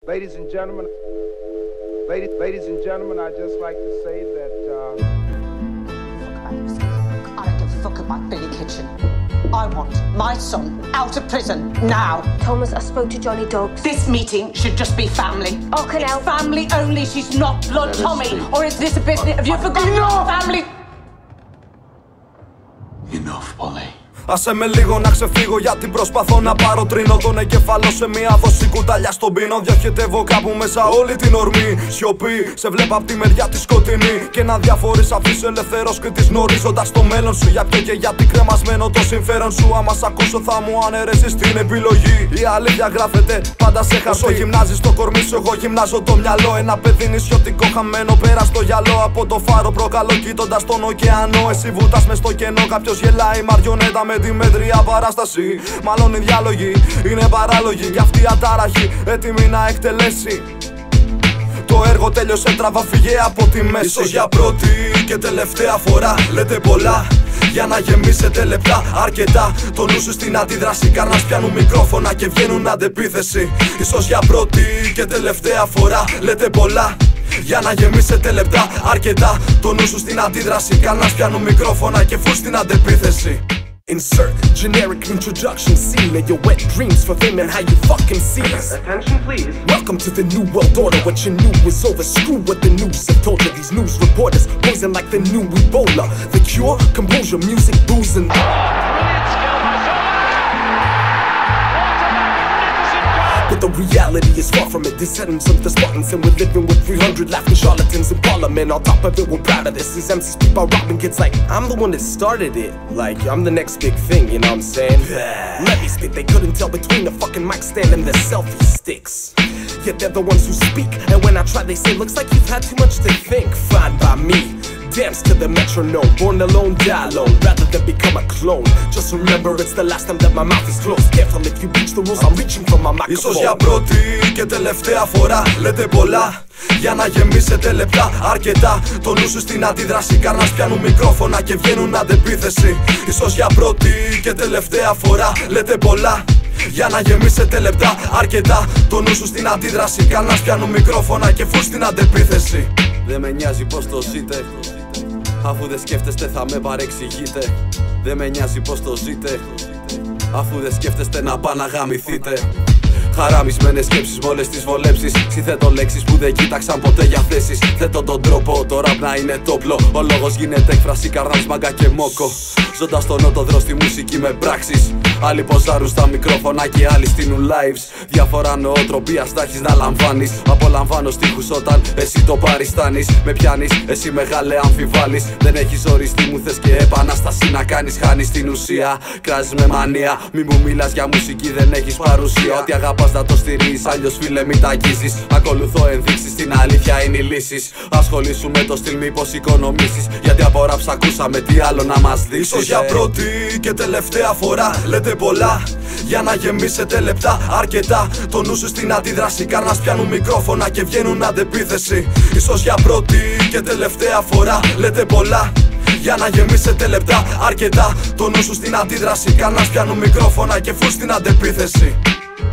Ladies and gentlemen, I'd just like to say that I don't give a fuck about Billy Kitchen. I want my son out of prison now. Thomas, I spoke to Johnny Dogs. This meeting should just be family. Oh, can it's family only. She's not blood Tommy. Or is this a business? Have you forgotten family? Enough, Polly. Άσε με λίγο να ξεφύγω γιατί προσπαθώ να πάρω τρίνο τον εγκέφαλο σε μία δόση κουταλιά στον πίνο. Διοχετεύω κάπου μέσα όλη την ορμή. Σιωπή, σε βλέπω απ' τη μεριά τη σκοτεινή. Και να διαφορείς αφήσω ελευθερός κριτής γνωρίζοντας το μέλλον σου. Για ποιο και γιατί κρεμασμένο το συμφέρον σου. Άμα σ' ακούσω θα μου αναιρέσεις την επιλογή. Η αλήθεια γράφεται πάντα σε χαρτί. Όσο γυμνάζεις το κορμί σου, εγώ γυμνάζω το μυαλό. Ένα παιδί νησιωτικό χαμένο πέρα στο γυαλό. Από το φάρο προκαλώ κοιτώντας τον ωκεανό. Εσύ βουτάς μες στο κενό, κάποιος γελάει μαριονέτα με τη μέτρια παράσταση. Μάλλον οι διάλογοι είναι παράλογοι κι αυτή η ατάραχη έτοιμη να εκτελέσει. Το έργο τέλειωσε, τραβά φύγε από τη μέση. Ίσως για πρώτη και τελευταία φορά λέτε πολλά για να γεμίσετε λεπτά αρκετά. Το νου σου στην αντίδραση, καρνάς πιάνουν μικρόφωνα και βγαίνουν αντεπίθεση. Ίσως για πρώτη και τελευταία φορά λέτε πολλά για να γεμίσετε λεπτά αρκετά. Το νου σου στην αντίδραση, καρνάς πιάνουν μικρόφωνα και βγουν στην αντεπίθεση. Insert generic introduction scene of your wet dreams for them and how you fucking seize. Attention please. Welcome to the new world order. What you knew was over. Screw what the news have told you. These news reporters poison like the new Ebola. The cure? Composure, music, booze and but the reality is far from it. These settings of the Spartans, and we're living with 300 laughing charlatans in parliament. On top of it, we're proud of this. These MCs keep on robbing kids like I'm the one that started it. Like I'm the next big thing, you know what I'm saying? Let me spit. They couldn't tell between the fucking mic stand and the selfie sticks. Yet they're the ones who speak, and when I try, they say looks like you've had too much to think. Fine by me. Dance to the metronome, born alone, die alone, rather than become a clone. Just remember it's the last time that my mouth is closed. Careful if you breach the rules, I'm reaching for my microphone. Ίσως για πρώτη και τελευταία φορά λέτε πολλά για να γεμίσετε λεπτά αρκετά. Το νου σου στην αντίδραση, καρνάς πιάνουν μικρόφωνα και βγαίνουν αντεπίθεση. Ίσως για πρώτη και τελευταία φορά λέτε πολλά για να γεμίσετε λεπτά αρκετά. Το νου σου στην αντίδραση, καρνάς πιάνουν μικρόφωνα και βγουν στην αντεπίθεση. Δεν με νοιάζει πως το ζείτε, αφού δεν σκέφτεστε θα με παρεξηγείτε. Δεν με νοιάζει πως το ζείτε, αφού δεν σκέφτεστε να πά να γαμηθείτε. Χαραμισμένες σκέψεις με όλες τις βολέψεις. Συθέτω λέξεις που δεν κοίταξαν ποτέ για θέσεις. Θέτω τον τρόπο το ραπ να είναι τόπλο. Ο λόγος γίνεται έκφραση, καρνάς, μάγκα και μόκο. Ζώντας τον νότο δρώ στη μουσική με πράξεις. Άλλοι ποζάρουν στα μικρόφωνα και άλλοι στείνουν lives. Διαφορά νοοτροπίας θα έχεις να λαμβάνεις. Απολαμβάνω στίχους όταν εσύ το παριστάνεις. Με πιάνεις, εσύ μεγάλε αμφιβάλλεις. Δεν έχεις οριστεί, μου θες και επανάσταση να κάνεις. Χάνεις την ουσία, κράζεις με μανία. Μη μου μιλάς για μουσική, δεν έχεις παρουσία. Ό,τι αγαπάς να το στηρίζεις, αλλιώς φίλε μην τα αγγίζεις. Ακολουθώ ενδείξεις, την αλήθεια είναι οι λύσεις. Ασχολήσου με το στυλ, μήπως οικονομήσεις. Γιατί από ράψ ακούσαμε, τι άλλο να μας δείξεις. Ίσως για πρώτη και τελευταία φορά λέτε πολλά για να γεμίσετε λεπτά αρκετά. Το νου σου στην αντίδραση, καρνάς πιάνουν μικρόφωνα και βγαίνουν αντεπίθεση. Ίσως για πρώτη και τελευταία φορά λέτε πολλά για να γεμίσετε λεπτά αρκετά. Το νου σου στην αντίδραση, καρνάς πιάνουν μικρόφωνα και βγουν στην αντεπίθεση.